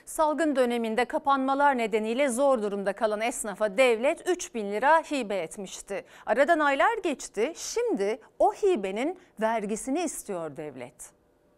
Salgın döneminde kapanmalar nedeniyle zor durumda kalan esnafa devlet 3.000 lira hibe etmişti. Aradan aylar geçti. Şimdi o hibenin vergisini istiyor devlet.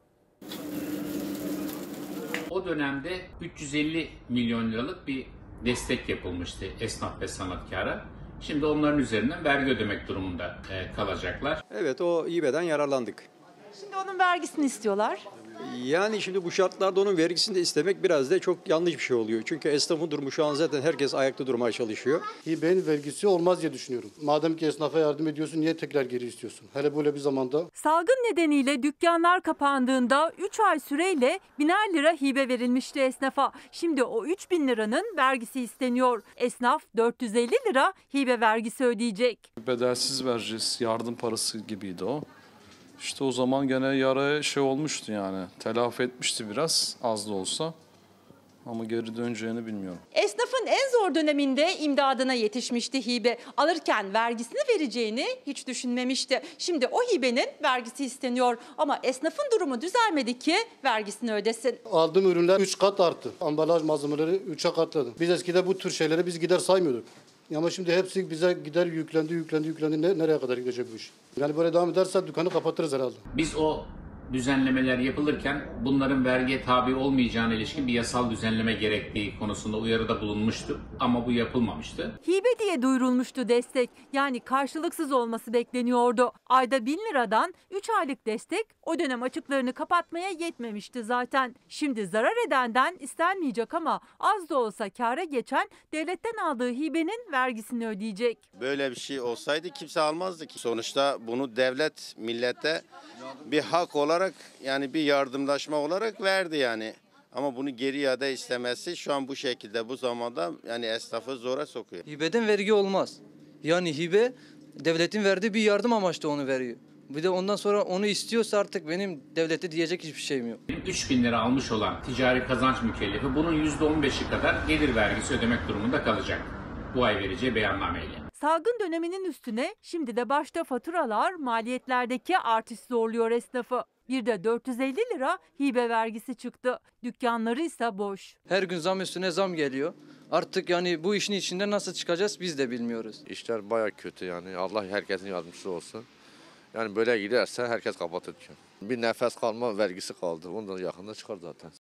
O dönemde 350 milyon liralık bir destek yapılmıştı esnaf ve sanatkara. Şimdi onların üzerinden vergi ödemek durumunda kalacaklar. Evet, o hibeden yararlandık. Şimdi onun vergisini istiyorlar. Yani şimdi bu şartlarda onun vergisini de istemek biraz da çok yanlış bir şey oluyor. Çünkü esnafın durumu şu an zaten herkes ayakta durmaya çalışıyor. Hibenin vergisi olmaz diye düşünüyorum. Madem ki esnafa yardım ediyorsun niye tekrar geri istiyorsun? Hele böyle bir zamanda. Salgın nedeniyle dükkanlar kapandığında 3 ay süreyle 1000'er lira hibe verilmişti esnafa. Şimdi o 3.000 liranın vergisi isteniyor. Esnaf 450 lira hibe vergisi ödeyecek. Bedelsiz vereceğiz, yardım parası gibiydi o. İşte o zaman gene yaraya olmuştu yani. Telafi etmişti biraz, az da olsa. Ama geri döneceğini bilmiyorum. Esnafın en zor döneminde imdadına yetişmişti hibe. Alırken vergisini vereceğini hiç düşünmemişti. Şimdi o hibenin vergisi isteniyor. Ama esnafın durumu düzelmedi ki vergisini ödesin. Aldığım ürünler 3 kat arttı. Ambalaj malzemeleri 3'e katladı. Biz eskide bu tür şeyleri biz gider saymıyorduk. Ama şimdi hepsi bize gider yüklendi. Nereye kadar gidecek bu iş? Yani böyle devam ederse dükkanı kapatırız herhalde. Biz o düzenlemeler yapılırken bunların vergiye tabi olmayacağına ilişkin bir yasal düzenleme gerektiği konusunda uyarıda bulunmuştuk ama bu yapılmamıştı. Hibe diye duyurulmuştu destek. Yani karşılıksız olması bekleniyordu. Ayda 1000 liradan 3 aylık destek o dönem açıklarını kapatmaya yetmemişti zaten. Şimdi zarar edenden istenmeyecek ama az da olsa kâra geçen devletten aldığı hibenin vergisini ödeyecek. Böyle bir şey olsaydı kimse almazdı ki. Sonuçta bunu devlet millete bir hak olarak, yani bir yardımlaşma olarak verdi yani. Ama bunu geri iade istemesi şu an bu şekilde, bu zamanda yani esnafı zora sokuyor. Hibeden vergi olmaz. Yani hibe devletin verdiği bir yardım amaçlı onu veriyor. Bir de ondan sonra onu istiyorsa artık benim devlete diyecek hiçbir şeyim yok. 3.000 lira almış olan ticari kazanç mükellefi bunun %15'i kadar gelir vergisi ödemek durumunda kalacak. Bu ay vereceği beyannameyle. Salgın döneminin üstüne şimdi de başta faturalar, maliyetlerdeki artış zorluyor esnafı. Bir de 450 lira hibe vergisi çıktı. Dükkanları ise boş. Her gün zam üstüne zam geliyor. Artık yani bu işin içinden nasıl çıkacağız biz de bilmiyoruz. İşler baya kötü yani. Allah herkesin yardımcısı olsun. Yani böyle giderse herkes kapatır dükkanı. Bir nefes kalma vergisi kaldı. Ondan yakında çıkar zaten.